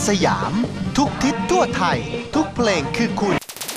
สยาม ทุกทิศทั่วไทย ทุกเพลงคือคุณ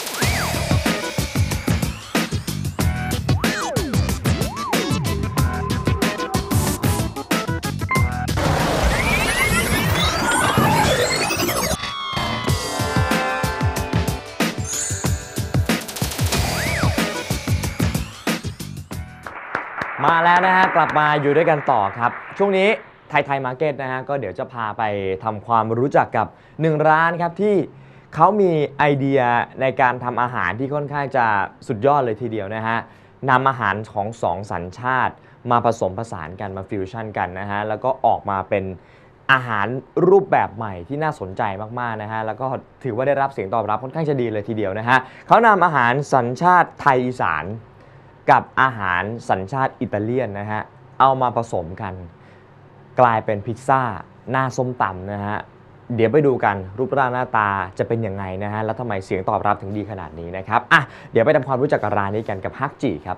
มาแล้วนะฮะกลับมาอยู่ด้วยกันต่อครับช่วงนี้ไทยมาร์เก็ตนะฮะก็เดี๋ยวจะพาไปทำความรู้จักกับ1ร้านครับที่เขามีไอเดียในการทำอาหารที่ค่อนข้างจะสุดยอดเลยทีเดียวนะฮะนำอาหารของ2สัญชาติมาผสมผสานกันมาฟิวชั่นกันนะฮะแล้วก็ออกมาเป็นอาหารรูปแบบใหม่ที่น่าสนใจมากๆนะฮะแล้วก็ถือว่าได้รับเสียงตอบรับค่อนข้างจะดีเลยทีเดียวนะฮะเขานำอาหารสัญชาติไทยอีสานกับอาหารสัญชาติอิตาเลียนนะฮะเอามาผสมกันกลายเป็นพิซซ่าหน้าส้มตำนะฮะเดี๋ยวไปดูกันรูปร่างหน้าตาจะเป็นยังไงนะฮะแล้วทำไมเสียงตอบรับถึงดีขนาดนี้นะครับอ่ะเดี๋ยวไปทำความรู้จักกับร้านนี้กันกับฮักจิครับ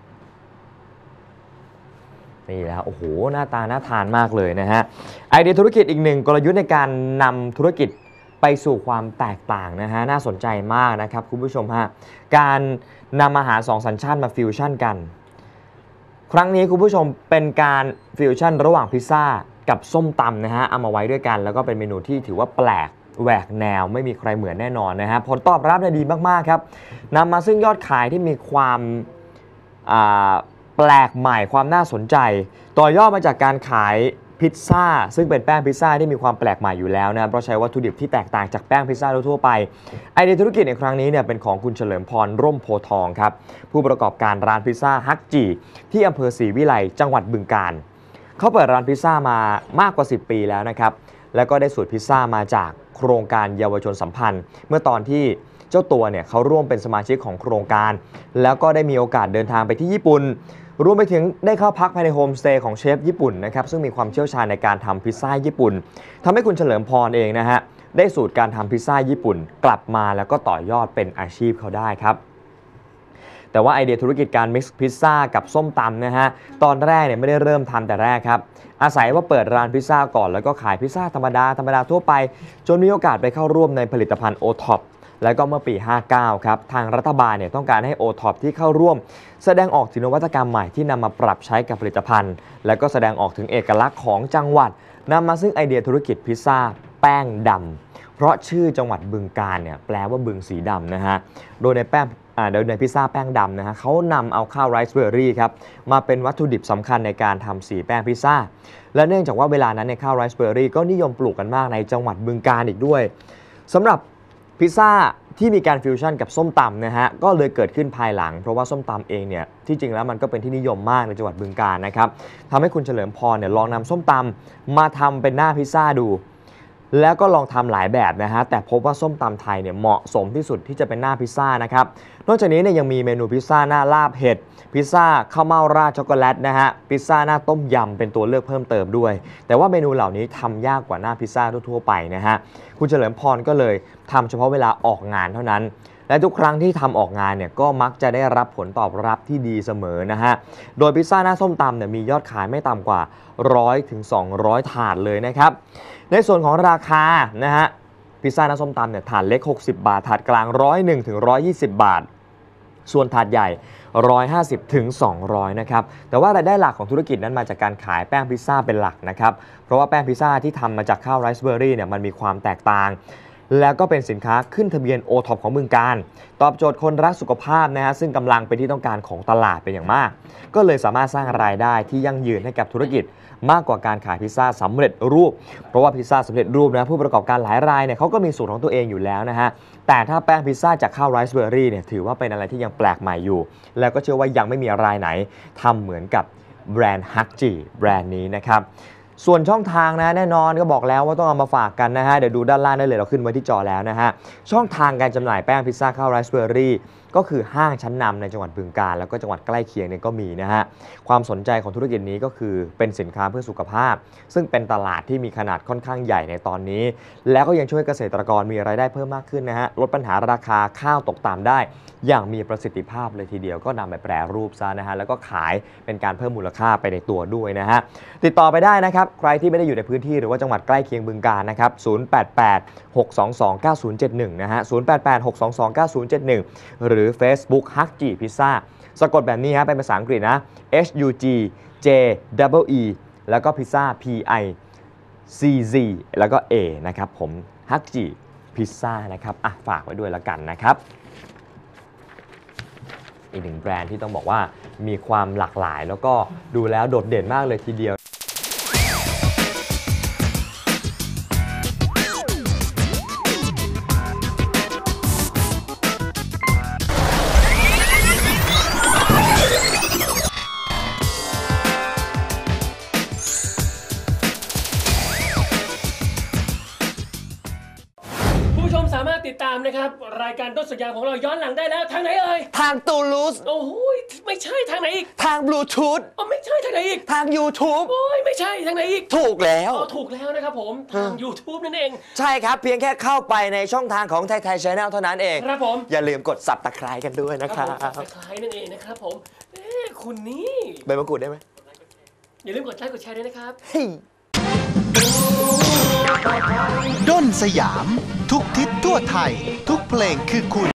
นี่แล้วโอ้โหหน้าตาน่าทานมากเลยนะฮะไอเดียธุรกิจอีกหนึ่งกลยุทธ์ในการนำธุรกิจไปสู่ความแตกต่างนะฮะน่าสนใจมากนะครับคุณผู้ชมฮะการนำอาหาร2สัญชาติมาฟิวชั่นกันครั้งนี้คุณผู้ชมเป็นการฟิวชั่นระหว่างพิซซ่ากับส้มตำนะฮะเอามาไว้ด้วยกันแล้วก็เป็นเมนูที่ถือว่าแปลกแหวกแนวไม่มีใครเหมือนแน่นอนนะฮะผลตอบรับดีมากๆครับนำมาซึ่งยอดขายที่มีความแปลกใหม่ความน่าสนใจต่อยอดมาจากการขายพิซซ่าซึ่งเป็นแป้งพิซซ่าที่มีความแปลกใหม่อยู่แล้วนะเพราะใช้วัตถุดิบที่แตกต่างจากแป้งพิซซ่าทั่วไปไอเดียธุรกิจในครั้งนี้เนี่ยเป็นของคุณเฉลิมพรร่มโพทองครับผู้ประกอบการร้านพิซซ่าฮักจีที่อำเภอศรีวิไลจังหวัดบึงกาฬเขาเปิดร้านพิซซ่ามามากกว่า10ปีแล้วนะครับแล้วก็ได้สูตรพิซซ่ามาจากโครงการเยาวชนสัมพันธ์เมื่อตอนที่เจ้าตัวเนี่ยเขาร่วมเป็นสมาชิกของโครงการแล้วก็ได้มีโอกาสเดินทางไปที่ญี่ปุ่นรวมไปถึงได้เข้าพักภายในโฮมสเตย์ของเชฟญี่ปุ่นนะครับซึ่งมีความเชี่ยวชาญในการทำพิซซ่าญี่ปุ่นทำให้คุณเฉลิมพรเองนะฮะได้สูตรการทำพิซซ่าญี่ปุ่นกลับมาแล้วก็ต่อยอดเป็นอาชีพเขาได้ครับแต่ว่าไอเดียธุรกิจการมิกซ์พิซซ่ากับส้มตำนะฮะตอนแรกเนี่ยไม่ได้เริ่มทำแต่แรกครับอาศัยว่าเปิดร้านพิซซ่าก่อนแล้วก็ขายพิซซ่าธรรมดาทั่วไปจนมีโอกาสไปเข้าร่วมในผลิตภัณฑ์โอท็อปแล้วก็เมื่อปี 59 ครับทางรัฐบาลเนี่ยต้องการให้ O-Top ที่เข้าร่วมแสดงออกถึงนวัตกรรมใหม่ที่นำมาปรับใช้กับผลิตภัณฑ์และก็แสดงออกถึงเอกลักษณ์ของจังหวัดนำมาซึ่งไอเดียธุรกิจพิซซ่าแป้งดำเพราะชื่อจังหวัดบึงกาฬเนี่ยแปลว่าบึงสีดำนะฮะโดยในพิซซ่าแป้งดำนะฮะเขานำเอาข้าวไรซ์เบอร์รี่ครับมาเป็นวัตถุดิบสำคัญในการทำสีแป้งพิซซ่าและเนื่องจากว่าเวลานั้นในข้าวไรซ์เบอร์รี่ก็นิยมปลูกกันมากในจังหวัดบึงกาฬอีกด้วยสำหรับพิซซ่าที่มีการฟิวชั่นกับส้มตำนะฮะก็เลยเกิดขึ้นภายหลังเพราะว่าส้มตำเองเนี่ยที่จริงแล้วมันก็เป็นที่นิยมมากในจังหวัดบึงกาฬนะครับทำให้คุณเฉลิมพรเนี่ยลองนำส้มตำมาทำเป็นหน้าพิซซ่าดูแล้วก็ลองทำหลายแบบนะฮะแต่พบว่าส้มตำไทยเนี่ยเหมาะสมที่สุดที่จะเป็นหน้าพิซซ่านะครับนอกจากนี้เนี่ยยังมีเมนูพิซซ่าหน้าลาบเห็ดพิซซ่าข้าวเม่าราดช็อกโกแลตนะฮะพิซซ่าหน้าต้มยำเป็นตัวเลือกเพิ่มเติมด้วยแต่ว่าเมนูเหล่านี้ทำยากกว่าหน้าพิซซ่าทั่วๆไปนะฮะคุณเฉลิมพรก็เลยทำเฉพาะเวลาออกงานเท่านั้นและทุกครั้งที่ทำออกงานเนี่ยก็มักจะได้รับผลตอบรับที่ดีเสมอนะฮะโดยพิซซ่าหน้าส้มตำเนี่ยมียอดขายไม่ต่ำกว่า100 ถึง 200 ถาดเลยนะครับในส่วนของราคานะฮะพิซซ่าหน้าส้มตำเนี่ยถาดเล็ก60 บาทถาดกลาง101 ถึง 120 บาทส่วนถาดใหญ่150 ถึง 200นะครับแต่ว่ารายได้หลักของธุรกิจนั้นมาจากการขายแป้งพิซซ่าเป็นหลักนะครับเพราะว่าแป้งพิซซ่าที่ทำมาจากข้าวไรซ์เบอร์รี่เนี่ยมันมีความแตกต่างแล้วก็เป็นสินค้าขึ้นทะเบียน O-Top ของบึงกาฬตอบโจทย์คนรักสุขภาพนะฮะซึ่งกำลังเป็นที่ต้องการของตลาดเป็นอย่างมากก็เลยสามารถสร้างรายได้ที่ยั่งยืนให้กับธุรกิจมากกว่าการขายพิซซ่าสำเร็จรูปเพราะว่าพิซซ่าสำเร็จรูปนะผู้ประกอบการหลายรายเนี่ยเขาก็มีสูตรของตัวเองอยู่แล้วนะฮะแต่ถ้าแป้งพิซซ่าจากข้าวไรซ์เบอร์รี่เนี่ยถือว่าเป็นอะไรที่ยังแปลกใหม่อยู่แล้วก็เชื่อว่ายังไม่มีรายไหนทำเหมือนกับแบรนด์ฮักจีแบรนด์นี้นะครับส่วนช่องทางนะแน่นอนก็บอกแล้วว่าต้องเอามาฝากกันนะฮะเดี๋ยวดูด้านล่างได้เลยเราขึ้นไว้ที่จอแล้วนะฮะช่องทางการจำหน่ายแป้งพิซซ่าข้าวไรซ์เบอร์รี่ก็คือห้างชั้นนำในจังหวัดบึงกาฬแล้วก็จังหวัดใกล้เคียงเนี่ยก็มีนะฮะความสนใจของธุรกิจนี้ก็คือเป็นสินค้าเพื่อสุขภาพซึ่งเป็นตลาดที่มีขนาดค่อนข้างใหญ่ในตอนนี้แล้วก็ยังช่วยเกษตรกรมีรายได้เพิ่มมากขึ้นนะฮะลดปัญหาราคาข้าวตกต่ำได้อย่างมีประสิทธิภาพเลยทีเดียวก็นำไปแปรรูปซะนะฮะแล้วก็ขายเป็นการเพิ่มมูลค่าไปในตัวด้วยนะฮะติดต่อไปได้นะครับใครที่ไม่ได้อยู่ในพื้นที่หรือว่าจังหวัดใกล้เคียงบึงกาฬนะครับ088-622-9071นะฮะ088-622-9071 หรือ Facebook Huggy Pizza สะกดแบบนี้ฮะเป็นภาษาอังกฤษนะ HUGJEE แล้วก็พิซซ่า PICZ แล้วก็ A นะครับผม Huggy Pizza นะครับฝากไว้ด้วยละกันนะครับอีกหนึ่งแบรนด์ที่ต้องบอกว่ามีความหลากหลายแล้วก็ดูแล้วโดดเด่นมากเลยทีเดียวสามารถติดตามนะครับรายการต้นสัญญาของเราย้อนหลังได้แล้วทางไหนเอ่ยทางตูลูสโอ้โหไม่ใช่ทางไหนอีกทางบลูทูธไม่ใช่ทางไหนอีกทาง YouTube โอ้ยไม่ใช่ทางไหนอีกถูกแล้วถูกแล้วนะครับผมทาง YouTube นั่นเองใช่ครับเพียงแค่เข้าไปในช่องทางของไทยไทย Channel เท่านั้นเองครับผมอย่าลืมกด Subscribe กันด้วยนะครับ Subscribe นั่นเองนะครับผมคุณนี่ใบมะกรูดได้ไหมอย่าลืมกดไลค์กดแชร์ด้วยนะครับด้นสยามทุกทิศทั่วไทยทุกเพลงคือคุณ